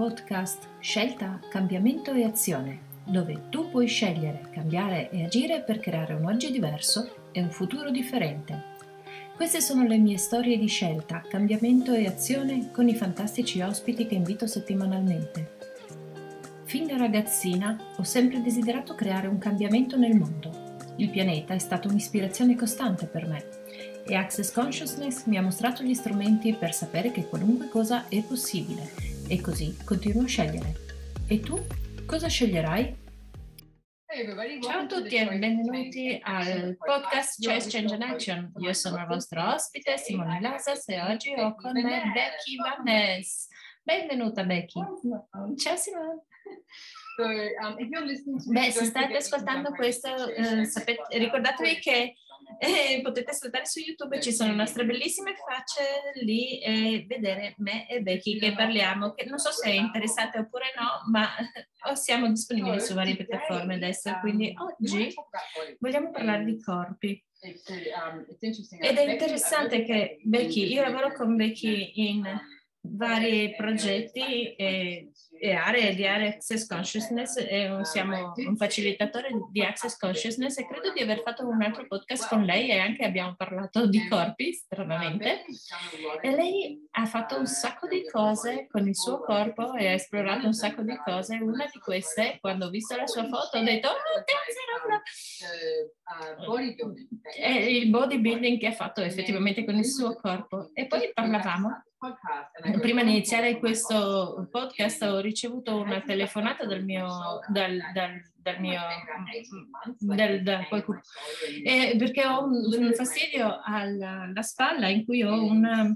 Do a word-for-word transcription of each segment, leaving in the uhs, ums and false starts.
podcast Scelta, Cambiamento e Azione, dove tu puoi scegliere, cambiare e agire per creare un oggi diverso e un futuro differente. Queste sono le mie storie di scelta, cambiamento e azione con i fantastici ospiti che invito settimanalmente. Fin da ragazzina ho sempre desiderato creare un cambiamento nel mondo. Il pianeta è stato un'ispirazione costante per me e Access Consciousness mi ha mostrato gli strumenti per sapere che qualunque cosa è possibile e così continuo a scegliere. E tu cosa sceglierai? Ciao a tutti e benvenuti al podcast Choice Change and Action. Io sono la vostra ospite Simone Lasas e oggi ho con me Becky Vannes. Benvenuta Becky. Ciao Simone. Beh, se state ascoltando questo, eh, sapete, ricordatevi che eh, potete ascoltare su YouTube, ci sono nostre bellissime facce lì e vedere me e Becky che parliamo, che non so se interessate oppure no, ma siamo disponibili su varie piattaforme adesso, quindi oggi vogliamo parlare di corpi. Ed è interessante che Becky, io lavoro con Becky in vari progetti e, e aree di Area Access Consciousness e un, siamo un facilitatore di Access Consciousness e credo di aver fatto un altro podcast con lei e anche abbiamo parlato di corpi, stranamente, e lei ha fatto un sacco di cose con il suo corpo e ha esplorato un sacco di cose. Una di queste, quando ho visto la sua foto, ho detto oh, cazzo, è il bodybuilding che ha fatto effettivamente con il suo corpo. E poi parlavamo. Prima di iniziare questo podcast ho ricevuto una telefonata dal mio, dal, dal, dal mio dal, da qualcuno, eh, perché ho un, un fastidio alla, alla spalla in cui ho una,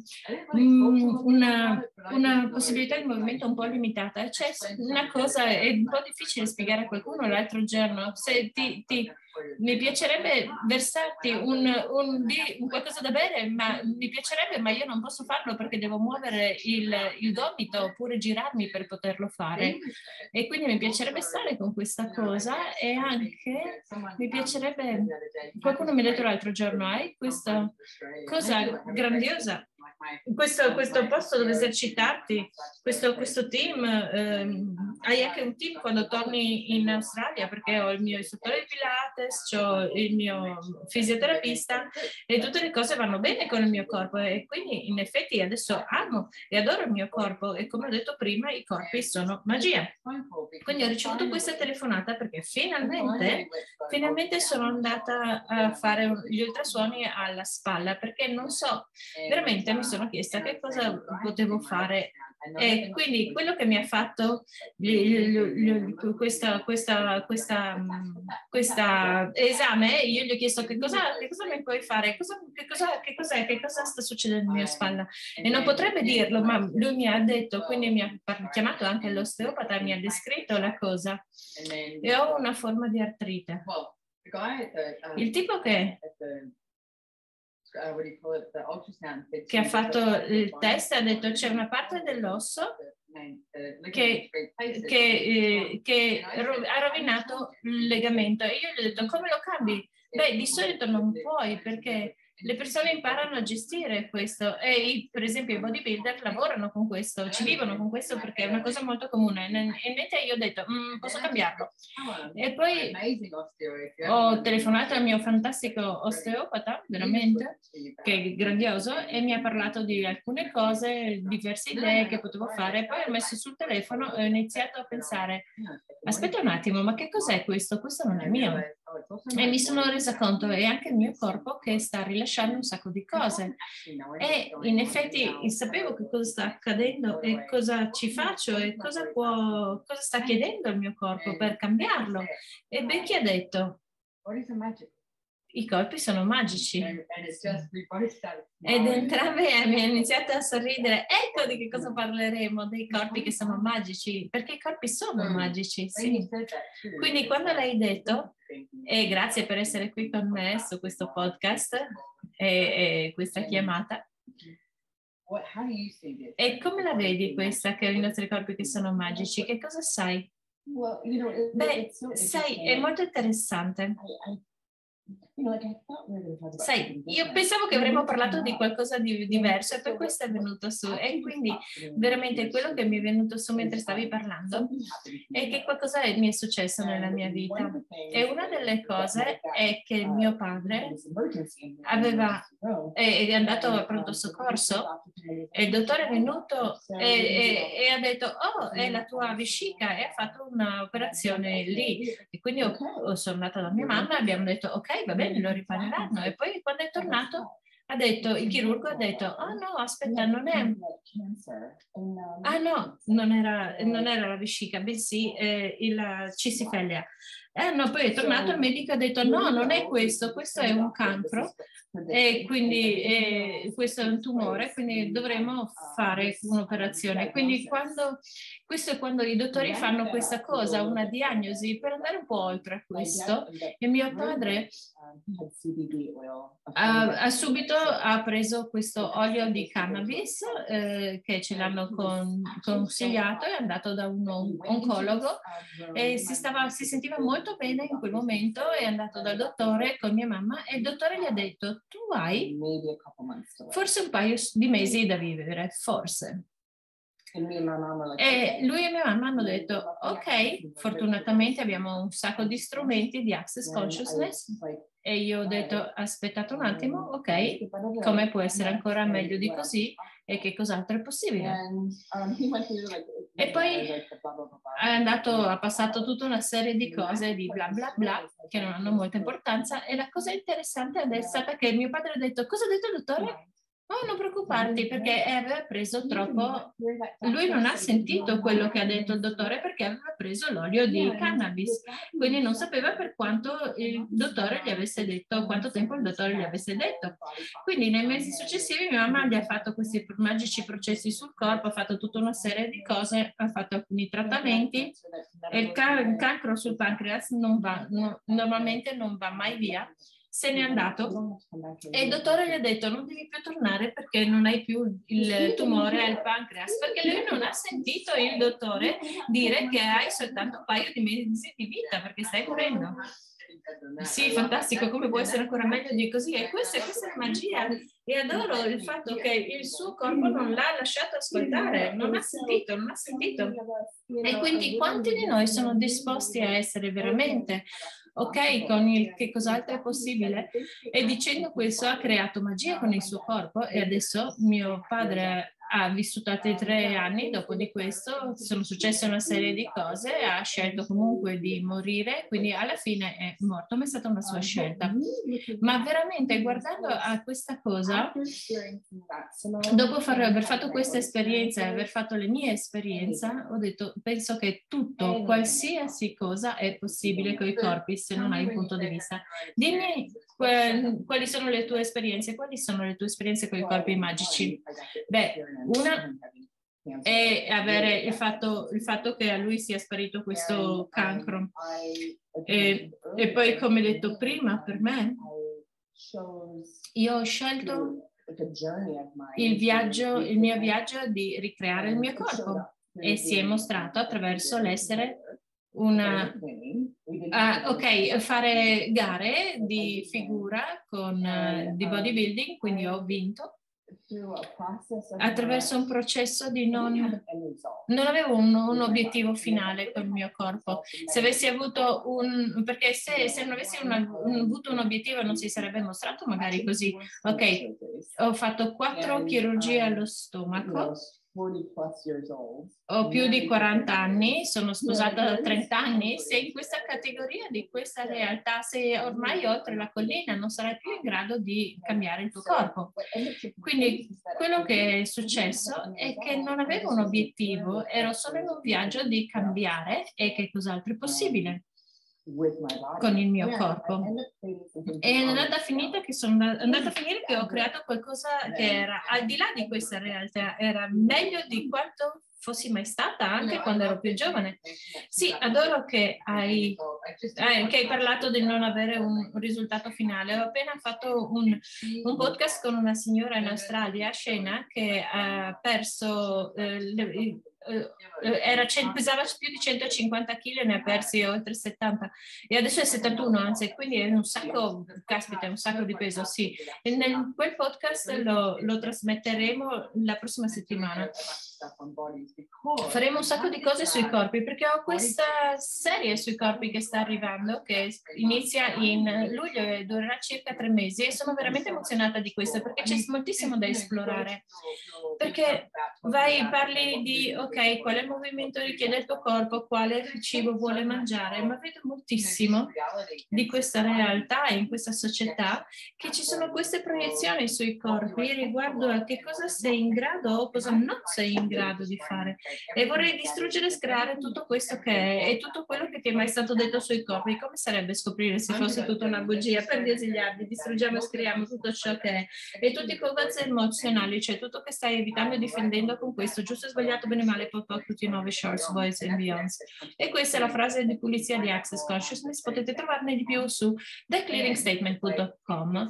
una, una possibilità di movimento un po' limitata. C'è una cosa, è un po' difficile spiegare a qualcuno l'altro giorno, se ti, ti mi piacerebbe versarti un, un, un qualcosa da bere, ma mi piacerebbe, ma io non posso farlo perché devo muovere il, il gomito oppure girarmi per poterlo fare. E quindi mi piacerebbe stare con questa cosa e anche mi piacerebbe, qualcuno mi ha detto l'altro giorno, hai questa cosa grandiosa, questo, questo posto dove esercitarti, questo, questo team, ehm, hai anche un team quando torni in Australia perché ho il mio istruttore di Pilates, ho il mio fisioterapista e tutte le cose vanno bene con il mio corpo e quindi in effetti adesso amo e adoro il mio corpo e come ho detto prima i corpi sono magia. Quindi ho ricevuto questa telefonata perché finalmente, finalmente sono andata a fare gli ultrasuoni alla spalla perché non so, veramente mi sono chiesta che cosa potevo fare. E quindi quello che mi ha fatto questa, questa, questa, questa esame, io gli ho chiesto che cosa, che cosa mi puoi fare, cosa, che, cosa, che, cos'è, che cosa sta succedendo nella mia spalla e non potrebbe dirlo, ma lui mi ha detto, quindi mi ha chiamato anche l'osteopata, mi ha descritto la cosa e ho una forma di artrite. Il tipo che che ha fatto il test ha detto c'è una parte dell'osso che, che, eh, che ha rovinato il legamento e io gli ho detto come lo cambi? Beh, di solito non puoi perché le persone imparano a gestire questo e i, per esempio i bodybuilder lavorano con questo, ci vivono con questo perché è una cosa molto comune e invece io ho detto mm, posso cambiarlo e poi ho telefonato al mio fantastico osteopata veramente che è grandioso e mi ha parlato di alcune cose, diverse idee che potevo fare, poi ho messo sul telefono e ho iniziato a pensare aspetta un attimo, ma che cos'è questo? Questo non è mio. E mi sono resa conto, è anche il mio corpo che sta rilasciando un sacco di cose. E in effetti sapevo che cosa sta accadendo e cosa ci faccio e cosa, può, cosa sta chiedendo il mio corpo per cambiarlo. E Becky ha detto, i corpi sono magici. Ed entrambe abbiamo iniziato a sorridere. Ecco di che cosa parleremo, dei corpi che sono magici, perché i corpi sono magici, sì. Quindi quando l'hai detto, e grazie per essere qui con me su questo podcast e, e questa chiamata, e come la vedi questa, che i nostri corpi che sono magici? Che cosa sai? Beh, sai, è molto interessante. Sai, io pensavo che avremmo parlato di qualcosa di diverso e per questo è venuto su. E quindi veramente quello che mi è venuto su mentre stavi parlando è che qualcosa mi è successo nella mia vita. E una delle cose è che mio padre aveva, è, è andato a pronto soccorso e il dottore è venuto e, e, e ha detto: oh, è la tua vescica, e ha fatto un'operazione lì. E quindi ho, sono andata da mia mamma e abbiamo detto: ok, va bene, lo ripareranno. E poi quando è tornato ha detto, il chirurgo ha detto: oh no, aspetta, non è... Ah no, non era, non era la vescica, bensì eh, la cistifellea. Eh no, poi è tornato il medico e ha detto: no, non è questo, questo è un cancro e quindi eh, questo è un tumore, quindi dovremo fare un'operazione. Quindi quando, questo è quando i dottori fanno questa cosa, una diagnosi, per andare un po' oltre a questo. E mio padre ha, ha subito ha preso questo olio di cannabis eh, che ce l'hanno con, consigliato, è andato da un oncologo e si, stava, si sentiva molto bene in quel momento, è andato dal dottore con mia mamma e il dottore gli ha detto: tu hai forse un paio di mesi da vivere, forse. E lui e mia mamma hanno detto: ok, fortunatamente abbiamo un sacco di strumenti di Access Consciousness. E io ho detto: aspettate un attimo, ok, come può essere ancora meglio di così e che cos'altro è possibile? E poi è andato, ha passato tutta una serie di cose di bla bla bla che non hanno molta importanza, e la cosa interessante è stata che mio padre ha detto: cosa ha detto il dottore? Oh, non preoccuparti, perché aveva preso troppo, lui non ha sentito quello che ha detto il dottore perché aveva preso l'olio di cannabis, quindi non sapeva per quanto il dottore gli avesse detto, quanto tempo il dottore gli avesse detto. Quindi nei mesi successivi mia mamma gli ha fatto questi magici processi sul corpo, ha fatto tutta una serie di cose, ha fatto alcuni trattamenti e il, ca il cancro sul pancreas non va, no, normalmente non va mai via. Se n'è andato e il dottore gli ha detto: non devi più tornare perché non hai più il tumore al pancreas, perché lui non ha sentito il dottore dire che hai soltanto un paio di mesi di vita perché stai morendo. Sì, fantastico, come può essere ancora meglio di così? E questa, questa è la magia, e adoro il fatto che il suo corpo non l'ha lasciato ascoltare, non ha sentito, non ha sentito. E quindi quanti di noi sono disposti a essere veramente ok con il che cos'altro è possibile? E dicendo questo ha creato magia con il suo corpo, e adesso mio padre ha vissuto altri tre anni dopo di questo, sono successe una serie di cose, ha scelto comunque di morire, quindi alla fine è morto, ma è stata una sua scelta. Ma veramente guardando a questa cosa, dopo far, aver fatto questa esperienza e aver fatto le mie esperienze, ho detto: penso che tutto, qualsiasi cosa è possibile con i corpi se non hai un punto di vista. Dimmi quali sono le tue esperienze, quali sono le tue esperienze con i corpi magici? Beh, una è avere il fatto, il fatto che a lui sia sparito questo cancro. E, e poi, come detto prima, per me, io ho scelto il viaggio, il mio viaggio di ricreare il mio corpo, e si è mostrato attraverso l'essere una... Uh, ok, fare gare di figura con, uh, di bodybuilding, quindi ho vinto attraverso un processo di non, non avevo un, un obiettivo finale con il mio corpo. Se avessi avuto un, perché se, se non avessi una, un, avuto un obiettivo non si sarebbe mostrato magari così. Ok, ho fatto quattro chirurgie allo stomaco, ho più di quaranta anni, sono sposata da trenta anni. Sei in questa categoria di questa realtà, sei ormai oltre la collina, non sarai più in grado di cambiare il tuo corpo. Quindi quello che è successo è che non avevo un obiettivo, ero solo in un viaggio di cambiare e che cos'altro è possibile con il mio corpo. E è andata a finire che sono andata a finire che ho creato qualcosa che era al di là di questa realtà, era meglio di quanto fossi mai stata anche quando ero più giovane. Sì, adoro che hai, eh, che hai parlato di non avere un, un risultato finale. Ho appena fatto un, un podcast con una signora in Australia, Shena, che ha perso, eh, le, eh, era, pesava più di centocinquanta chili e ne ha persi oltre settanta e adesso è settantuno, anzi, quindi è un sacco, caspita, è un sacco di peso, sì. E nel, quel podcast lo, lo trasmetteremo la prossima settimana. Faremo un sacco di cose sui corpi, perché ho questa serie sui corpi che sta arrivando, che inizia in luglio e durerà circa tre mesi, e sono veramente emozionata di questo, perché c'è moltissimo da esplorare. Perché vai, parli di, ok, quale movimento richiede il tuo corpo, quale cibo vuole mangiare, ma vedo moltissimo di questa realtà in questa società che ci sono queste proiezioni sui corpi riguardo a che cosa sei in grado o cosa non sei in grado di fare, e vorrei distruggere e screare tutto questo che è e tutto quello che ti è mai stato detto sui corpi. Come sarebbe scoprire se fosse tutta una bugia? Per desigliardi, distruggiamo e scriviamo tutto ciò che è e tutti i covazzi emozionali, cioè tutto che stai evitando e difendendo con questo giusto e sbagliato, bene male, pop up, tutti i nuovi shorts, boys and beyonds. E questa è la frase di pulizia di Access Consciousness, potete trovarne di più su the clearing statement punto com.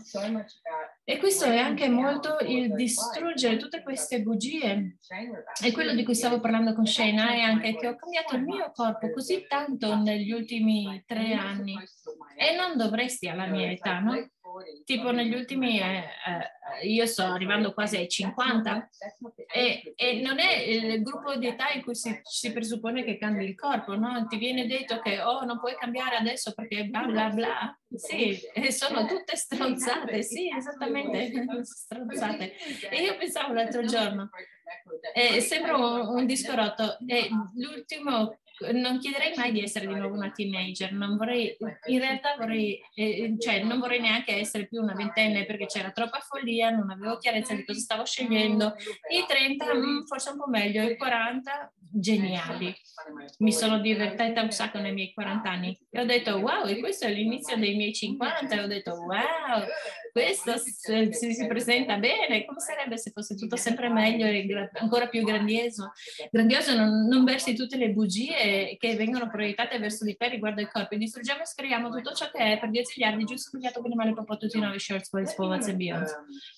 E questo è anche molto il distruggere tutte queste bugie. E quello di cui stavo parlando con Shena è anche che ho cambiato il mio corpo così tanto negli ultimi tre anni e non dovresti alla mia età, no? Tipo negli ultimi, eh, eh, io sto arrivando quasi ai cinquanta e, e non è il gruppo di età in cui si, si presuppone che cambi il corpo, no? Ti viene detto che oh, non puoi cambiare adesso perché bla bla bla. Sì, e sono tutte stronzate, sì, esattamente, stronzate. E io pensavo l'altro giorno, eh, sembra un, un disco rotto, e l'ultimo, non chiederei mai di essere di nuovo una teenager, non vorrei, in realtà vorrei, eh, cioè non vorrei neanche essere più una ventenne perché c'era troppa follia, non avevo chiarezza di cosa stavo scegliendo. I trenta, mh, forse un po' meglio, i quaranta, geniali. Mi sono divertita un sacco nei miei quaranta anni e ho detto wow, e questo è l'inizio dei miei cinquanta, e ho detto wow, questo si, si presenta bene, come sarebbe se fosse tutto sempre meglio e ancora più grandioso. Grandioso, non, non versi tutte le bugie che vengono proiettate verso di te riguardo ai corpi. Distruggiamo e scriviamo tutto ciò che è per dieci miliardi, giusto, sbagliato, bene, male, popò, tutti i nuovi shorts, boys, povaz e beyond.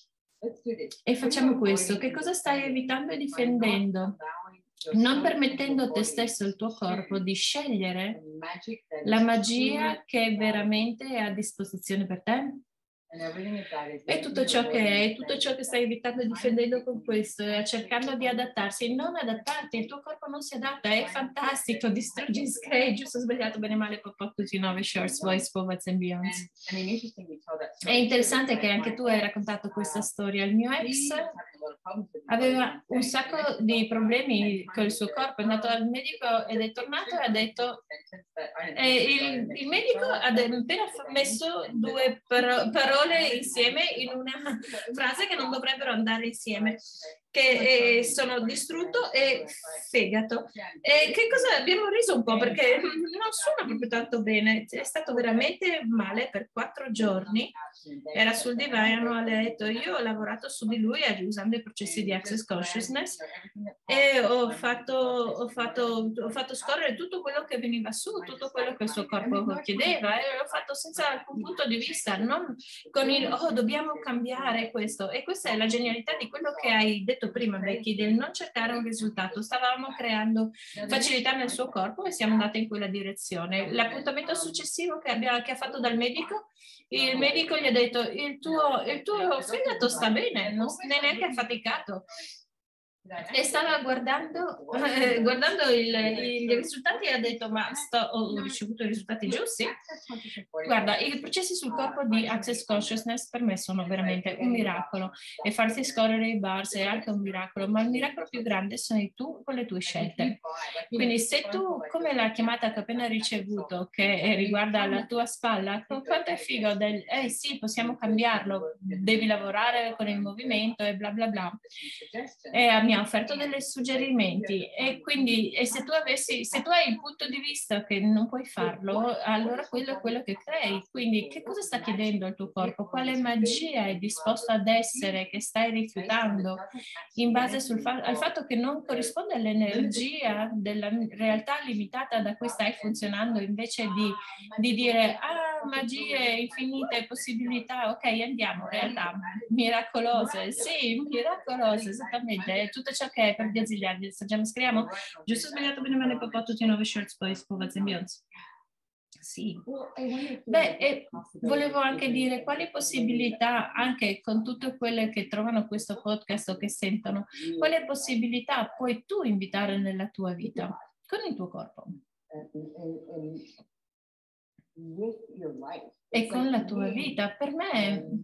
E facciamo questo. Che cosa stai evitando e difendendo? Non permettendo a te stesso e al tuo corpo di scegliere la magia che veramente è a disposizione per te. E tutto ciò che è, tutto ciò che stai evitando e difendendo con questo, e cercando di adattarsi, non adattarti, il tuo corpo non si adatta, è fantastico, distruggi, screi, giusto, sbagliato, bene, male, pop up, tutti i nuovi shorts, boys, povaz and beyonds. È interessante che anche tu hai raccontato questa storia. Il mio ex aveva un sacco di problemi con il suo corpo, è andato al medico ed è tornato e ha detto, e il, il medico ha appena messo due par- parole insieme in una frase che non dovrebbero andare insieme, che eh, sono distrutto e fegato. E che cosa abbiamo riso un po' perché non suona proprio tanto bene, è stato veramente male per quattro giorni, era sul divano a letto, io ho lavorato su di lui usando i processi di Access Consciousness e ho fatto, ho fatto, ho fatto scorrere tutto quello che veniva su, tutto quello che il suo corpo chiedeva, e l'ho fatto senza alcun punto di vista, non con il oh dobbiamo cambiare questo. E questa è la genialità di quello che hai detto prima, Becky, del non cercare un risultato. Stavamo creando facilità nel suo corpo e siamo andati in quella direzione. L'appuntamento successivo che, abbia, che ha fatto dal medico, il medico gli ha detto il tuo, il tuo fegato sta bene, non è neanche affaticato. E stava guardando, eh, guardando il, i risultati e ha detto ma sto, ho ricevuto i risultati giusti? Guarda, i processi sul corpo di Access Consciousness per me sono veramente un miracolo, e farti scorrere i bars è anche un miracolo, ma il miracolo più grande sei tu con le tue scelte. Quindi se tu, come la chiamata che ho appena ricevuto, che riguarda la tua spalla, quanto è figo del eh sì, possiamo cambiarlo, devi lavorare con il movimento e bla bla bla. E mi mi ha offerto dei suggerimenti e quindi e se tu avessi, se tu hai il punto di vista che non puoi farlo, allora quello è quello che crei. Quindi che cosa sta chiedendo il tuo corpo? Quale magia è disposto ad essere che stai rifiutando in base sul fa- al fatto che non corrisponde all'energia della realtà limitata da cui stai funzionando, invece di, di dire ah, magie infinite, possibilità, ok, andiamo, realtà miracolose, sì, miracolose, esattamente, tutto ciò che è per gli ausiliari. Assaggiamo, scriviamo, giusto, sbagliato, bene, male, papà, tutti i nuovi shorts, poi spuvazzi e bionzi. Sì. Beh, e volevo anche dire quali possibilità, anche con tutte quelle che trovano questo podcast o che sentono, quali possibilità puoi tu invitare nella tua vita con il tuo corpo e con la tua vita. Per me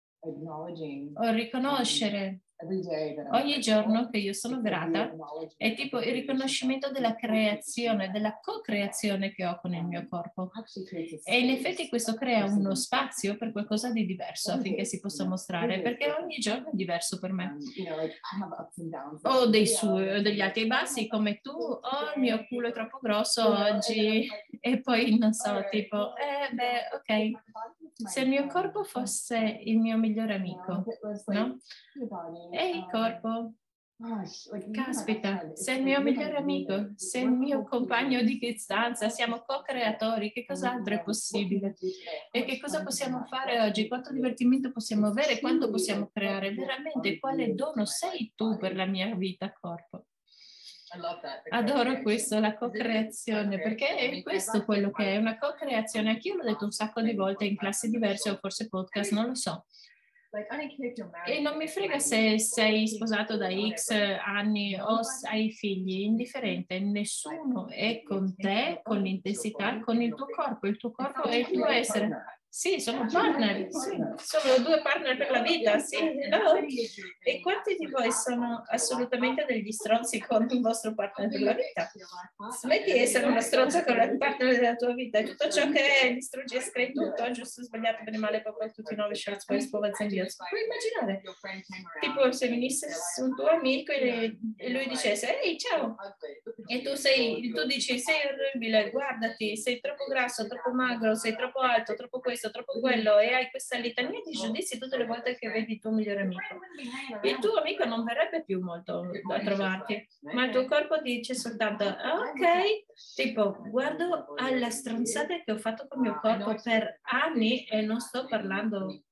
riconoscere ogni giorno che io sono grata è tipo il riconoscimento della creazione, della co-creazione che ho con il mio corpo. E in effetti questo crea uno spazio per qualcosa di diverso affinché si possa mostrare, perché ogni giorno è diverso per me. Ho dei su, degli alti e bassi come tu, oh il mio culo è troppo grosso oggi e poi non so, tipo, eh beh, ok, se il mio corpo fosse il mio migliore amico, no? Ehi corpo, caspita, sei il mio migliore amico, sei il mio compagno di stanza, siamo co-creatori, che cos'altro è possibile? E che cosa possiamo fare oggi? Quanto divertimento possiamo avere? Quanto possiamo creare? Veramente, quale dono sei tu per la mia vita, corpo? Adoro questo, la co-creazione, perché è questo quello che è, una co-creazione. Anch'io l'ho detto un sacco di volte in classi diverse o forse podcast, non lo so. E non mi frega se sei sposato da X anni o hai figli, indifferente, nessuno è con te, con l'intensità, con il tuo corpo, il tuo corpo è il tuo essere. Sì, sono partner, sì, sono due partner per la vita, sì. No. E quanti di voi sono assolutamente degli stronzi con il vostro partner per la vita? Smetti di essere una stronza con il partner della tua vita, tutto ciò che è, distruggi e screi tutto, giusto, sbagliato, bene, male, proprio tutti i nuovi shorts, poi spuvazzi e vionzi. Puoi immaginare, tipo se venisse un tuo amico e lui dicesse, ehi, ciao, e tu sei, tu dici, sei orribile, guardati, sei troppo grasso, troppo magro, sei troppo alto, troppo questo, troppo quello, e hai questa litania di giudizi tutte le volte che vedi il tuo migliore amico. Il tuo amico non verrebbe più molto a trovarti, ma il tuo corpo dice soltanto, ok, tipo, guardo alla stronzata che ho fatto con il mio corpo per anni e non sto parlando.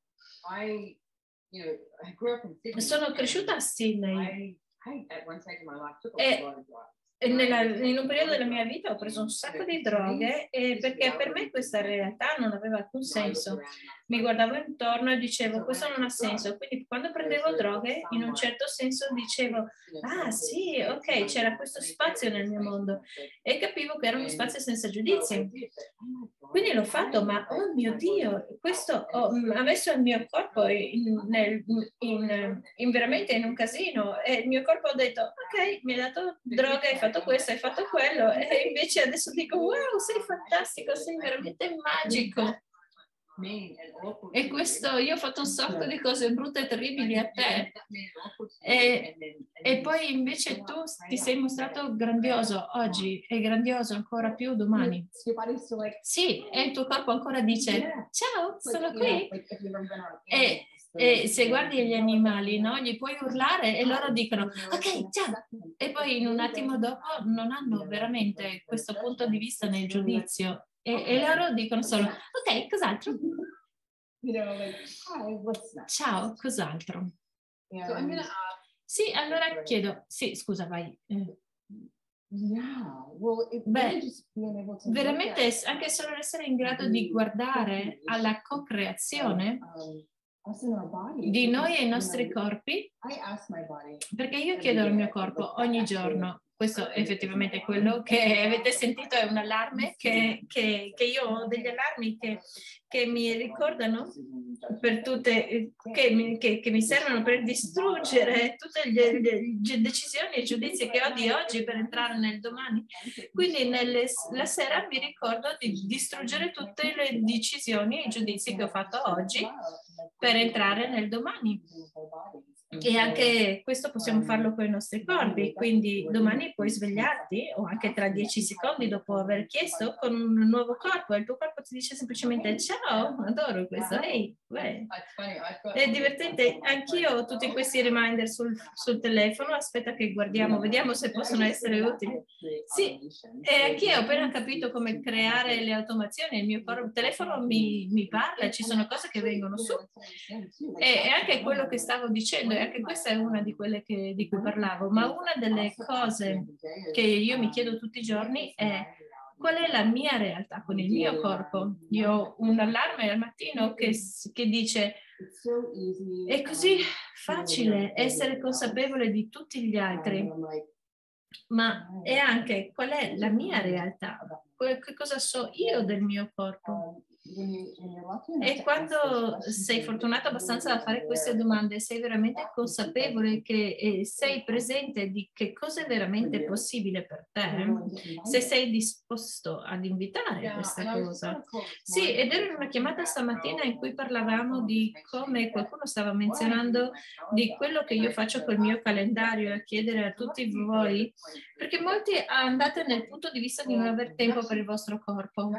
Sono cresciuta a Sydney e nella, in un periodo della mia vita ho preso un sacco di droghe e perché per me questa realtà non aveva alcun senso. Mi guardavo intorno e dicevo questo non ha senso, quindi quando prendevo droghe in un certo senso dicevo ah sì, ok, c'era questo spazio nel mio mondo e capivo che era uno spazio senza giudizi. Quindi l'ho fatto, ma oh mio Dio, questo oh, ha messo il mio corpo in, nel, in, in veramente in un casino e il mio corpo ha detto ok, mi hai dato droga, hai fatto questo, hai fatto quello e invece adesso dico wow, sei fantastico, sei veramente magico. E questo, io ho fatto un sacco di cose brutte e terribili a te e, e poi invece tu ti sei mostrato grandioso oggi e grandioso ancora più domani. Sì, e il tuo corpo ancora dice ciao, sono qui. E, e se guardi gli animali, no, gli puoi urlare e loro dicono ok, ciao. E poi in un attimo dopo non hanno veramente questo punto di vista nel giudizio. E, e loro dicono solo, ok, cos'altro? Ciao, cos'altro? Sì, allora chiedo, sì, scusa, vai. Beh, veramente anche solo essere in grado di guardare alla co-creazione di noi e i nostri corpi, perché io chiedo al mio corpo ogni giorno, questo è effettivamente quello che avete sentito, è un allarme, che, che, che io ho degli allarmi che, che mi ricordano per tutte, che mi, che, che mi servono per distruggere tutte le, le decisioni e giudizi che ho di oggi per entrare nel domani. Quindi nelle, la sera mi ricordo di distruggere tutte le decisioni e i giudizi che ho fatto oggi per entrare nel domani. E anche questo possiamo farlo con i nostri corpi, quindi domani puoi svegliarti o anche tra dieci secondi dopo aver chiesto con un nuovo corpo e il tuo corpo ti dice semplicemente ciao, adoro questo, ehi, beh. È divertente, anch'io ho tutti questi reminder sul, sul telefono, aspetta che guardiamo, vediamo se possono essere utili. Sì, e anch'io ho appena capito come creare le automazioni, il mio corpo, telefono mi, mi parla, ci sono cose che vengono su e, e anche quello che stavo dicendo, e anche questa è una di quelle che, di cui parlavo, ma una delle cose che io mi chiedo tutti i giorni è qual è la mia realtà con il mio corpo. Io ho un allarme al mattino che, che dice è così facile essere consapevole di tutti gli altri, ma è anche qual è la mia realtà, che cosa so io del mio corpo. E quando sei fortunato abbastanza da fare queste domande, sei veramente consapevole che eh, sei presente di che cosa è veramente possibile per te, se sei disposto ad invitare questa cosa. Sì, ed era una chiamata stamattina in cui parlavamo di come qualcuno stava menzionando di quello che io faccio col mio calendario, a chiedere a tutti voi, perché molti andate nel punto di vista di non aver tempo per il vostro corpo,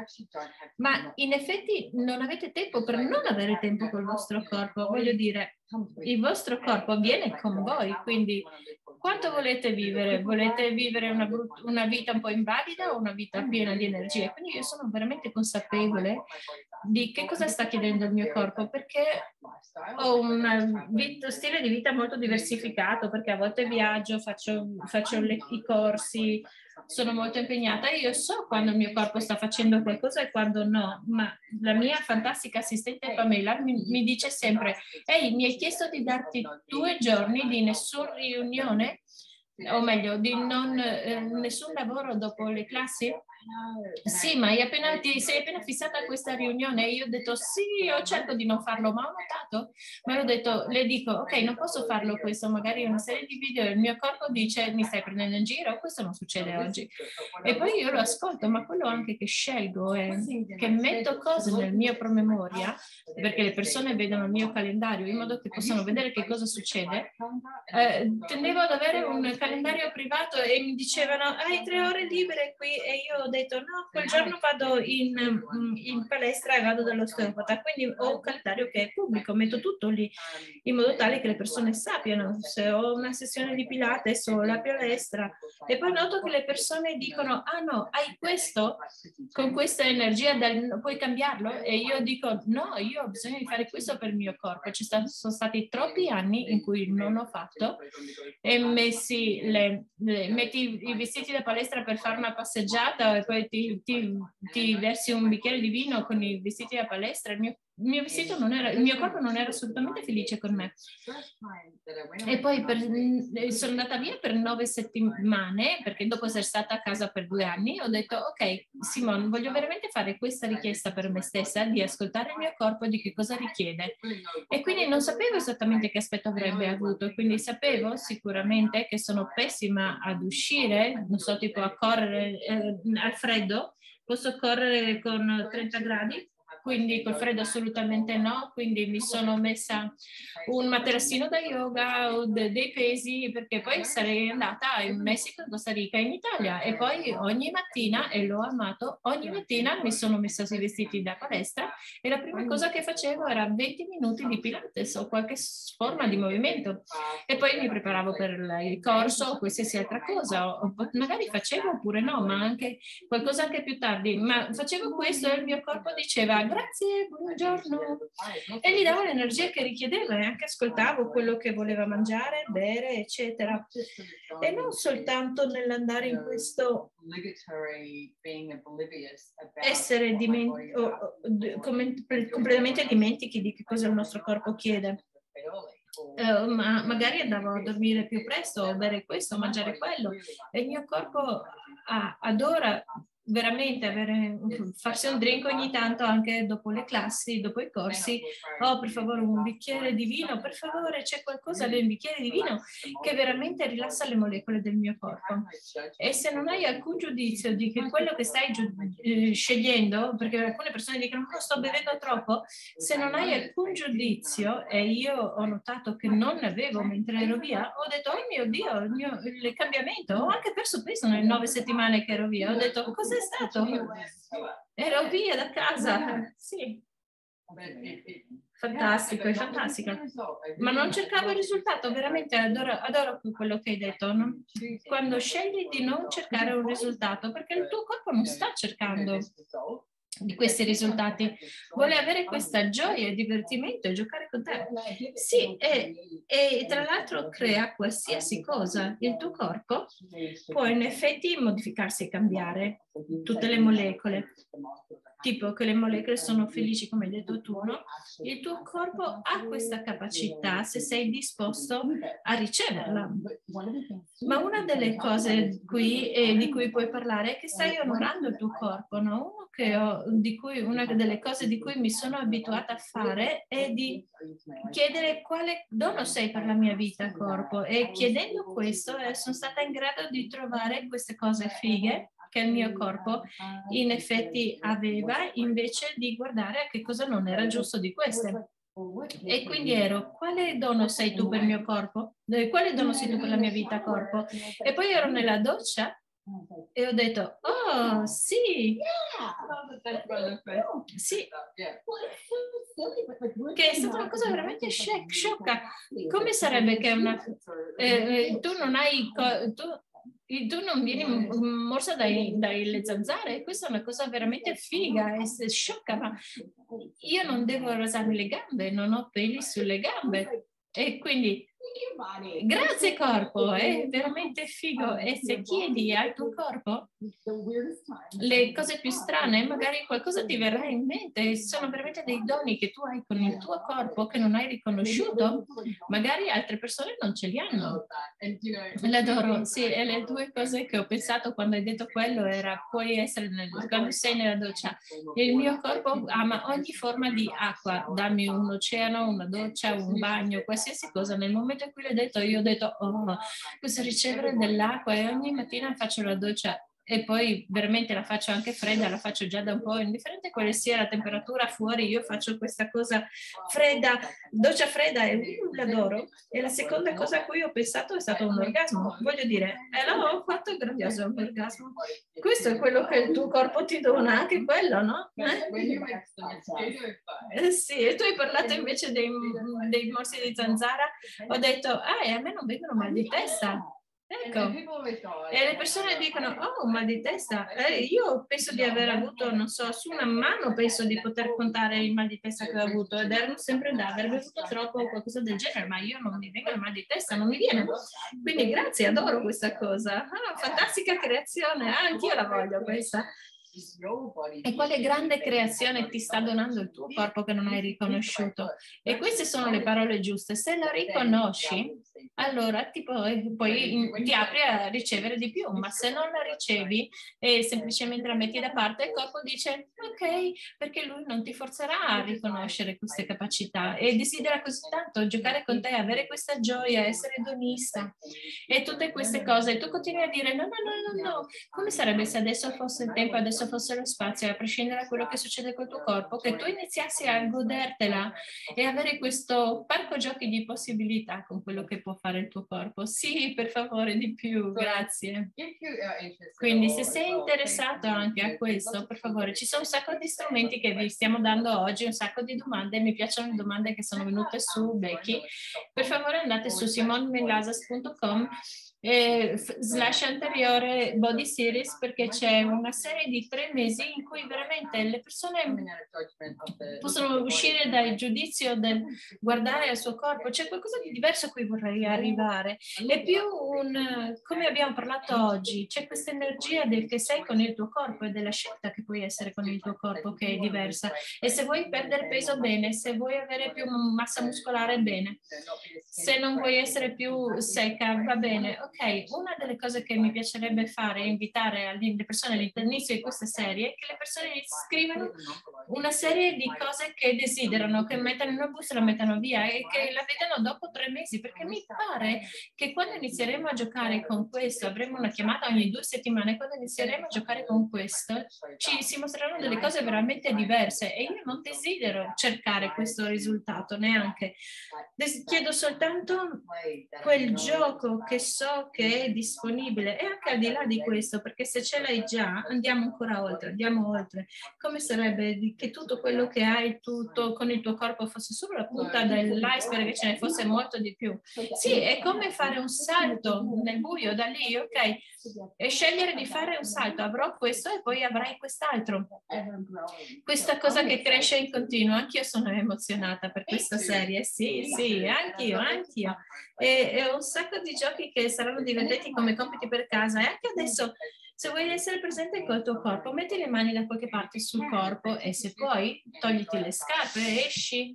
ma in effetti non avete tempo per non avere tempo col vostro corpo. Voglio dire, il vostro corpo viene con voi, quindi quanto volete vivere? Volete vivere una, una vita un po' invalida o una vita piena di energia? Quindi io sono veramente consapevole di che cosa sta chiedendo il mio corpo, perché ho un stile di vita molto diversificato, perché a volte viaggio, faccio, faccio le, i corsi, sono molto impegnata. Io so quando il mio corpo sta facendo qualcosa e quando no, ma la mia fantastica assistente Pamela mi, mi dice sempre: ehi, mi hai chiesto di darti due giorni di nessuna riunione, o meglio, di non, eh, nessun lavoro dopo le classi? Sì, ma hai appena, ti sei appena fissata a questa riunione? E io ho detto sì, io cerco di non farlo, ma ho notato, ma ho detto, le dico, ok, non posso farlo questo, magari una serie di video, il mio corpo dice mi stai prendendo in giro, questo non succede oggi. E poi io lo ascolto, ma quello anche che scelgo è che metto cose nel mio promemoria, perché le persone vedono il mio calendario in modo che possano vedere che cosa succede. Eh, tendevo ad avere un calendario privato e mi dicevano hai tre ore libere qui, e io ho detto no, quel giorno vado in, in palestra e vado dall'osteopata, quindi ho un calendario che è pubblico, metto tutto lì in modo tale che le persone sappiano se ho una sessione di Pilates o la palestra. E poi noto che le persone dicono ah no, hai questo con questa energia, del, puoi cambiarlo? E io dico no, io ho bisogno di fare questo per il mio corpo. Ci sono stati troppi anni in cui non ho fatto e messi le, le, metti i vestiti da palestra per fare una passeggiata e poi ti, ti, ti versi un bicchiere di vino con i vestiti da palestra. Il mio, il mio vestito non era, il mio corpo non era assolutamente felice con me. E poi per, sono andata via per nove settimane, perché dopo essere stata a casa per due anni ho detto ok Simone, voglio veramente fare questa richiesta per me stessa, di ascoltare il mio corpo, di che cosa richiede. E quindi non sapevo esattamente che aspetto avrebbe avuto, quindi sapevo sicuramente che sono pessima ad uscire, non so, tipo a correre eh, al freddo, posso correre con trenta gradi, quindi col freddo assolutamente no, quindi mi sono messa un materassino da yoga o de dei pesi, perché poi sarei andata in Messico, in Costa Rica, in Italia, e poi ogni mattina, e l'ho amato, ogni mattina mi sono messa sui vestiti da palestra e la prima cosa che facevo era venti minuti di Pilates o qualche forma di movimento, e poi mi preparavo per il corso o qualsiasi altra cosa, o magari facevo oppure no, ma anche qualcosa anche più tardi, ma facevo questo e il mio corpo diceva grazie, buongiorno, e gli davo l'energia che richiedeva e anche ascoltavo quello che voleva mangiare, bere, eccetera. E non soltanto nell'andare in questo essere diment- o, o, completamente dimentichi di che cosa il nostro corpo chiede. Uh, ma magari andavo a dormire più presto, o bere questo, mangiare quello, e il mio corpo ah, adora veramente avere, farsi un drink ogni tanto anche dopo le classi, dopo i corsi. Oh, per favore, un bicchiere di vino, per favore, c'è qualcosa nel bicchiere di vino che veramente rilassa le molecole del mio corpo. E se non hai alcun giudizio di che quello che stai eh, scegliendo, perché alcune persone dicono no, sto bevendo troppo, se non hai alcun giudizio, e io ho notato che non ne avevo mentre ero via, ho detto oh mio Dio, il, mio, il cambiamento, ho anche perso peso nelle nove settimane che ero via, ho detto cos'è stato? Ero via da casa, sì. Fantastico, è fantastico. Ma non cercavo il risultato, veramente adoro, adoro quello che hai detto. No? Quando scegli di non cercare un risultato, perché il tuo corpo non sta cercando di questi risultati, vuole avere questa gioia e divertimento e giocare con te. Sì, e, e tra l'altro crea qualsiasi cosa. Il tuo corpo può in effetti modificarsi e cambiare tutte le molecole. Tipo che le molecole sono felici, come hai detto tu, no? Il tuo corpo ha questa capacità se sei disposto a riceverla. Ma una delle cose qui, eh, di cui puoi parlare è che stai onorando il tuo corpo, no? Uno che ho, di cui, una delle cose di cui mi sono abituata a fare è di chiedere quale dono sei per la mia vita, corpo. E chiedendo questo eh, sono stata in grado di trovare queste cose fighe che il mio corpo in effetti aveva, invece di guardare a che cosa non era giusto di queste. E quindi ero, quale dono sei tu per il mio corpo? Quale dono sei tu per la mia vita, corpo? E poi ero nella doccia e ho detto, oh sì, sì, che è stata una cosa veramente sciocca. Come sarebbe che una, eh, tu non hai, tu, tu non vieni morsa dai, dalle zanzare? Questa è una cosa veramente figa, è sciocca, ma io non devo rasarmi le gambe, non ho peli sulle gambe. E quindi, grazie corpo, è veramente figo. E se chiedi al tuo corpo le cose più strane, magari qualcosa ti verrà in mente. Sono veramente dei doni che tu hai con il tuo corpo che non hai riconosciuto. Magari altre persone non ce li hanno. L'adoro, sì, e le due cose che ho pensato quando hai detto quello era puoi essere nel, quando sei nella doccia. Il mio corpo ama ogni forma di acqua, dammi un oceano, una doccia, un bagno, qualsiasi cosa. Nel momento in cui l'ho detto, io ho detto, oh, questo ricevere dell'acqua e ogni mattina faccio la doccia e poi veramente la faccio anche fredda, la faccio già da un po', indifferente quale sia la temperatura fuori, io faccio questa cosa fredda, doccia fredda e uh, l'adoro. E la seconda cosa a cui ho pensato è stato un orgasmo, voglio dire, e l'ho fatto grandioso un orgasmo. Questo è quello che il tuo corpo ti dona, anche quello, no? Eh? Eh sì, e tu hai parlato invece dei, dei morsi di zanzara, ho detto, ah, e a me non vengono mal di testa. Ecco, e le persone dicono, oh, mal di testa. Eh, io penso di aver avuto, non so, su una mano penso di poter contare il mal di testa che ho avuto ed erano sempre da aver bevuto troppo o qualcosa del genere, ma io non mi vengono mal di testa, non mi viene. Quindi grazie, adoro questa cosa. Ah, fantastica creazione, ah, anch'io la voglio questa. E quale grande creazione ti sta donando il tuo corpo che non hai riconosciuto? E queste sono le parole giuste. Se la riconosci, allora ti poi, poi ti apri a ricevere di più, ma se non la ricevi e semplicemente la metti da parte, il corpo dice ok, perché lui non ti forzerà a riconoscere queste capacità e desidera così tanto giocare con te, avere questa gioia, essere donista e tutte queste cose. E tu continui a dire no, no, no, no, no. Come sarebbe se adesso fosse il tempo, adesso fosse lo spazio, a prescindere da quello che succede col tuo corpo, che tu iniziassi a godertela e avere questo parco giochi di possibilità con quello che può fare il tuo corpo. Sì, per favore, di più, grazie. Quindi se sei interessato anche a questo, per favore, ci sono un sacco di strumenti che vi stiamo dando oggi, un sacco di domande, mi piacciono le domande che sono venute su Becky. Per favore andate su simone melasas punto com Eh, slash anteriore body series perché c'è una serie di tre mesi in cui veramente le persone possono uscire dal giudizio del guardare al suo corpo, c'è qualcosa di diverso a cui vorrei arrivare, è più un, come abbiamo parlato oggi, c'è questa energia del che sei con il tuo corpo e della scelta che puoi essere con il tuo corpo che è diversa e se vuoi perdere peso bene, se vuoi avere più massa muscolare bene, se non vuoi essere più secca va bene, ok, una delle cose che mi piacerebbe fare è invitare le persone all'inizio di questa serie, che le persone scrivano una serie di cose che desiderano, che mettano in una busta e la mettano via e che la vedano dopo tre mesi, perché mi pare che quando inizieremo a giocare con questo, avremo una chiamata ogni due settimane, quando inizieremo a giocare con questo, ci si mostreranno delle cose veramente diverse e io non desidero cercare questo risultato neanche. Des- chiedo soltanto quel gioco che so che è disponibile e anche al di là di questo, perché se ce l'hai già andiamo ancora oltre, andiamo oltre. Come sarebbe di che tutto quello che hai tutto con il tuo corpo fosse solo la punta dell'iceberg e ce ne fosse molto di più? Sì, è come fare un salto nel buio da lì, ok? E scegliere di fare un salto, avrò questo e poi avrai quest'altro. Questa cosa che cresce in continuo, anch'io sono emozionata per questa serie, sì, sì, anch'io, anch'io. E, e ho un sacco di giochi che saranno divertenti come compiti per casa e anche adesso, se vuoi essere presente col tuo corpo, metti le mani da qualche parte sul corpo e se puoi, togliti le scarpe, esci.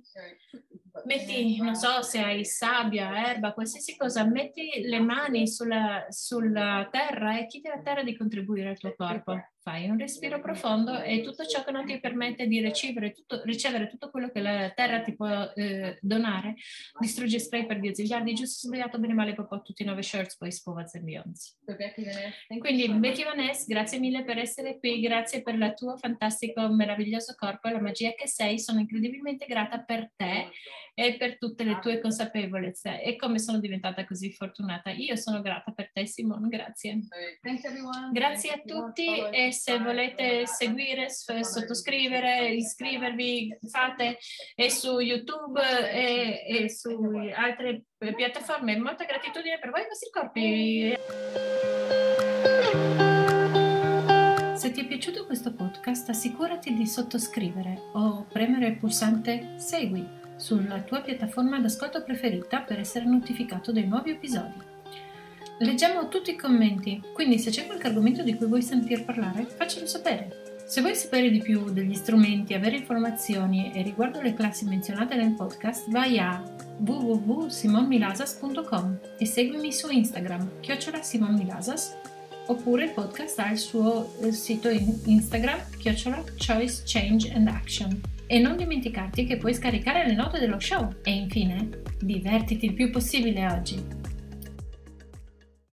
Metti, non so se hai sabbia, erba, qualsiasi cosa, metti le mani sulla, sulla terra e chiedi alla terra di contribuire al tuo corpo. Fai un respiro profondo e tutto ciò che non ti permette di ricevere tutto, ricevere tutto quello che la terra ti può eh, donare, distruggi spray per Dio ziliardi, giusto, sbagliato, bene, male, proprio tutti i nove shirts, poi spova zembionzi. Quindi Betty Vanessa, grazie mille per essere qui, grazie per il tuo fantastico, meraviglioso corpo e la magia che sei, sono incredibilmente grata per te e per tutte le tue consapevolezze e come sono diventata così fortunata. Io sono grata per te, Simone, grazie. Grazie a tutti e se volete seguire, sottoscrivere, iscrivervi, fate e su YouTube e, e su altre piattaforme. Molta gratitudine per voi e i vostri corpi. Se ti è piaciuto questo podcast, assicurati di sottoscrivere o premere il pulsante Segui sulla tua piattaforma d'ascolto preferita per essere notificato dei nuovi episodi. Leggiamo tutti i commenti, quindi se c'è qualche argomento di cui vuoi sentir parlare, faccelo sapere. Se vuoi sapere di più degli strumenti, avere informazioni e riguardo le classi menzionate nel podcast, vai a w w w punto simon milasas punto com e seguimi su Instagram, chiocciola Simon Milasas, oppure il podcast ha il suo sito in Instagram, chiocciola Choice, Change and Action. E non dimenticarti che puoi scaricare le note dello show. E infine, divertiti il più possibile oggi.